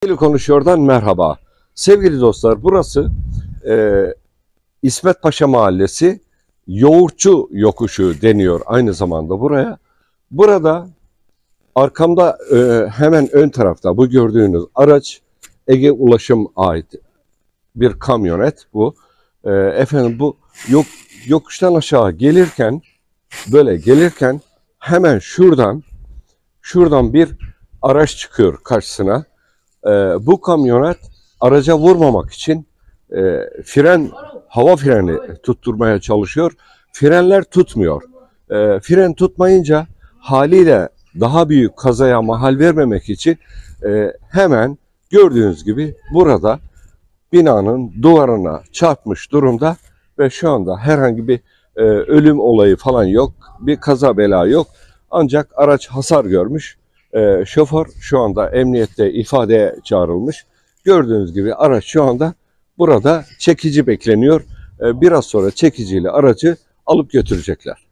Konuşuyor'dan merhaba. Sevgili dostlar, burası İsmet Paşa Mahallesi, Yoğurtçu Yokuşu deniyor aynı zamanda buraya. Burada arkamda hemen ön tarafta bu gördüğünüz araç Ege Ulaşım ait bir kamyonet bu. Efendim bu yokuştan aşağı gelirken hemen şuradan bir araç çıkıyor karşısına. Bu kamyonet araca vurmamak için hava freni tutturmaya çalışıyor. Frenler tutmuyor. Fren tutmayınca haliyle daha büyük kazaya mahal vermemek için hemen gördüğünüz gibi burada binanın duvarına çarpmış durumda ve şu anda herhangi bir ölüm olayı falan yok. Bir kaza bela yok. Ancak araç hasar görmüş. Şoför şu anda emniyette ifadeye çağrılmış. Gördüğünüz gibi araç şu anda burada çekici bekleniyor. Biraz sonra çekiciyle aracı alıp götürecekler.